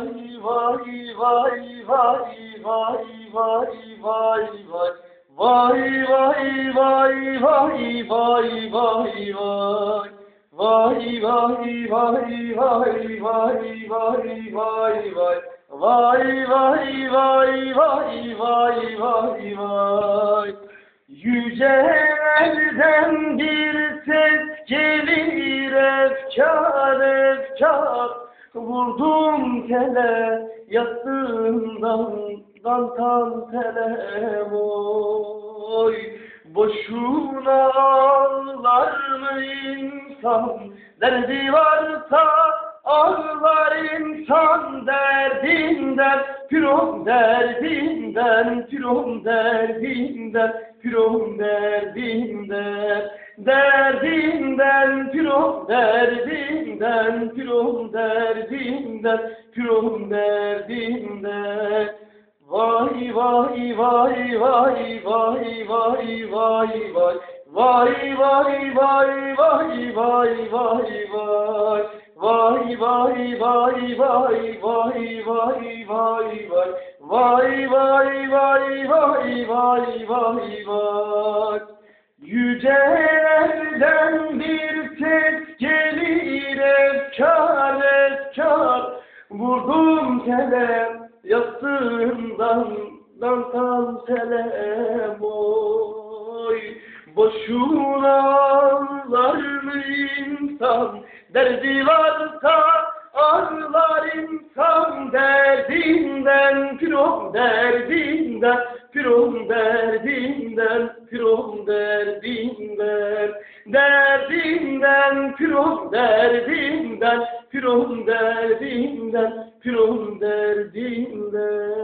Vay vay vay vay vay vay vay. Vay vay vay vay vay vay vay. Vay vay vay vay vay vay vay vay. Vay vay vay vay vay vay vay. Yücelerden bir ses gelir efkar efkar. Vurdum tele yastığından dantan tele oy. Boşuna ağlar mı insan, derdi varsa ağlar insan derdinden, pirom derdinden, pirom derdinden, pirom derdinden, derdinden, pirom derdinden, pirom derdinden, pirom derdinden. Vay vay vay vay vay vay vay vay. Vay vay vay vay vay vay vay. Vay vay vay vay vay vay vay vay. Vay vay vay vay vay vay vay. Yücelerden bir ses gelir efkar efkar. Vurdum tele yastığımdan dantan tele oy. Boşuna ağlar mı insan, derdi varsa ağlar insan derdinden, pirom derdinden, pirom derdinden, pirom derdinden, derdinden, pirom derdinden, pirom derdinden, pirom derdinden.